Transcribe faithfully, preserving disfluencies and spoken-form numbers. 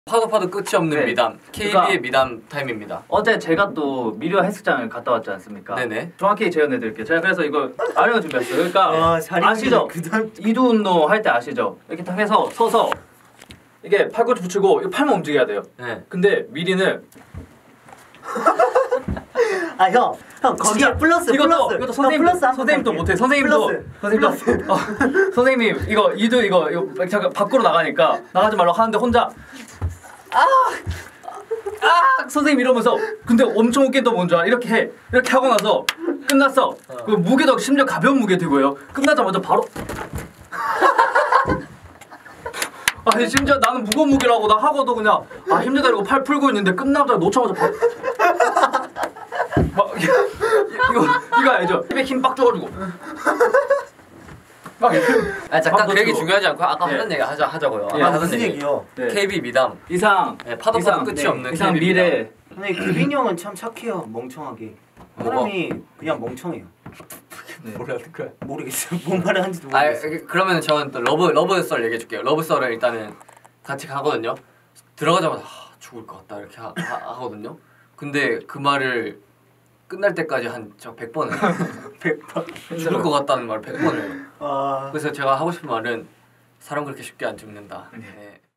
파도 파도 끝이 없는 네. 미담, 케이비의 그러니까 미담 타임입니다. 어제 제가 또 미디어 헬스장을 갔다 왔지 않습니까? 네네. 정확히 재현해드릴게요. 제가 그래서 이거 아령을 준비했어요. 그러니까 아, 아시죠? 그다음... 이두 운동 할 때 아시죠? 이렇게 딱 해서 서서 이게 팔꿈치 붙이고 이 팔만 움직여야 돼요. 네. 근데 미리는 아 형, 형 거기에 플러스 이것도, 플러스. 이것도 선생님 플러스 선생님도 못해. 선생님도 플러스. 선생님도 어, 선생님 이거 이도 이거 이거 잠깐 밖으로 나가니까 나가지 말라고 하는데 혼자 아! 아! 선생님 이러면서 근데 엄청 웃긴 또 뭔지 알아? 이렇게 해. 이렇게 하고 나서 끝났어. 어. 그 무게도 심지어 가벼운 무게 들고요. 끝나자마자 바로 아니 심지어 나는 무거운 무게라고 나 하고도 그냥 아 힘들다 이러고 팔 풀고 있는데 끝나자마자 놓자마자 바로 막 이거 이거 알죠? 입에 힘 빡 줘가지고 막 아 잠깐 그 얘기 중요하지 않고 아까 네. 하던 얘기 하자 하자고요. 네. 아까 아, 무슨 얘기. 얘기요? 네. 케이비 미담. 이상 네, 파도 이상, 파도 끝이 네. 없는 이상 케이비 미래. 근데 규빈이 형은 참 착해요. 멍청하게. 사람이 그냥 멍청해요. 네. 뭐라는 거야? 모르겠어요. 뭔 말을 하는지도 아 모르겠어요. 그러면 저는 또 러브 러브 썰 얘기해 줄게요. 러브 썰을 일단은 같이 가거든요. 들어가자마자 아, 죽을 것 같다 이렇게 하, 하, 하거든요. 근데 그 말을 끝날 때까지 한 저 백 번을 백 번 죽을 것 같다는 말을 백 번을. 아... 그래서 제가 하고 싶은 말은 사람 그렇게 쉽게 안 죽는다. 네.